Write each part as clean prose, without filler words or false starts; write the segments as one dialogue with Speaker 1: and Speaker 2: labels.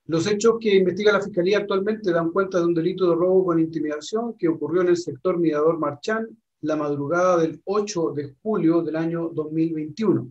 Speaker 1: Los hechos que investiga la Fiscalía actualmente dan cuenta de un delito de robo con intimidación que ocurrió en el sector Mirador Marchán la madrugada del 8 de julio del año 2021.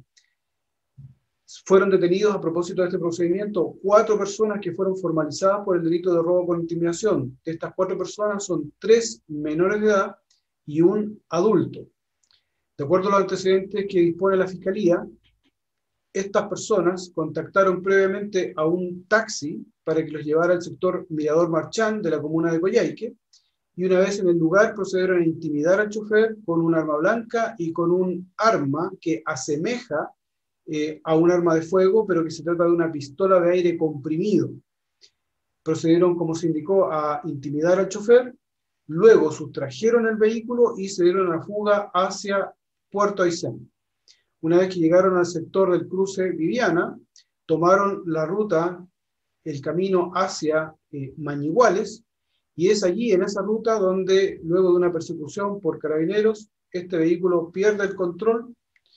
Speaker 1: Fueron detenidos a propósito de este procedimiento 4 personas que fueron formalizadas por el delito de robo con intimidación. De estas 4 personas son 3 menores de edad y un adulto. De acuerdo a los antecedentes que dispone la Fiscalía, estas personas contactaron previamente a un taxi para que los llevara al sector Mirador Marchán de la comuna de Coyhaique, y una vez en el lugar procedieron a intimidar al chofer con un arma blanca y con un arma que asemeja a un arma de fuego, pero que se trata de una pistola de aire comprimido. Procedieron, como se indicó, a intimidar al chofer, luego sustrajeron el vehículo y se dieron a la fuga hacia Puerto Aysén. Una vez que llegaron al sector del cruce Viviana, tomaron la ruta, el camino hacia Mañiguales, y es allí, en esa ruta, donde luego de una persecución por carabineros, este vehículo pierde el control,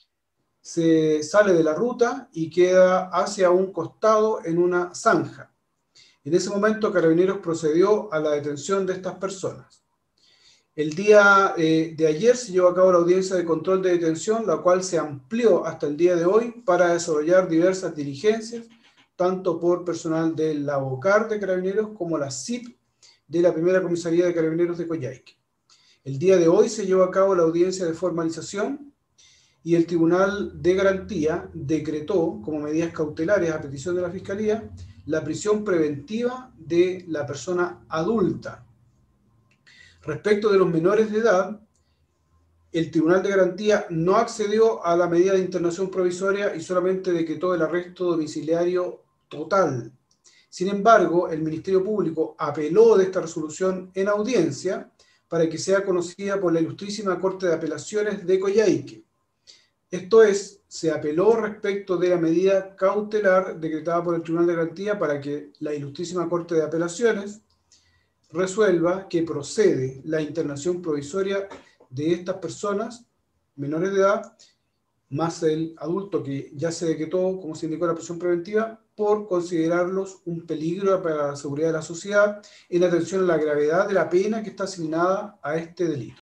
Speaker 1: se sale de la ruta y queda hacia un costado en una zanja. En ese momento, Carabineros procedió a la detención de estas personas. El día de ayer se llevó a cabo la audiencia de control de detención, la cual se amplió hasta el día de hoy para desarrollar diversas diligencias, tanto por personal de la BOCAR de Carabineros como la CIP de la Primera Comisaría de Carabineros de Coyhaique. El día de hoy se llevó a cabo la audiencia de formalización y el Tribunal de Garantía decretó como medidas cautelares a petición de la Fiscalía la prisión preventiva de la persona adulta. Respecto de los menores de edad, el Tribunal de Garantía no accedió a la medida de internación provisoria y solamente decretó el arresto domiciliario total. Sin embargo, el Ministerio Público apeló de esta resolución en audiencia para que sea conocida por la Ilustrísima Corte de Apelaciones de Coyhaique. Esto es, se apeló respecto de la medida cautelar decretada por el Tribunal de Garantía para que la Ilustrísima Corte de Apelaciones resuelva que procede la internación provisoria de estas personas menores de edad, más el adulto que ya se decretó, como se indicó en la prisión preventiva, por considerarlos un peligro para la seguridad de la sociedad en atención a la gravedad de la pena que está asignada a este delito.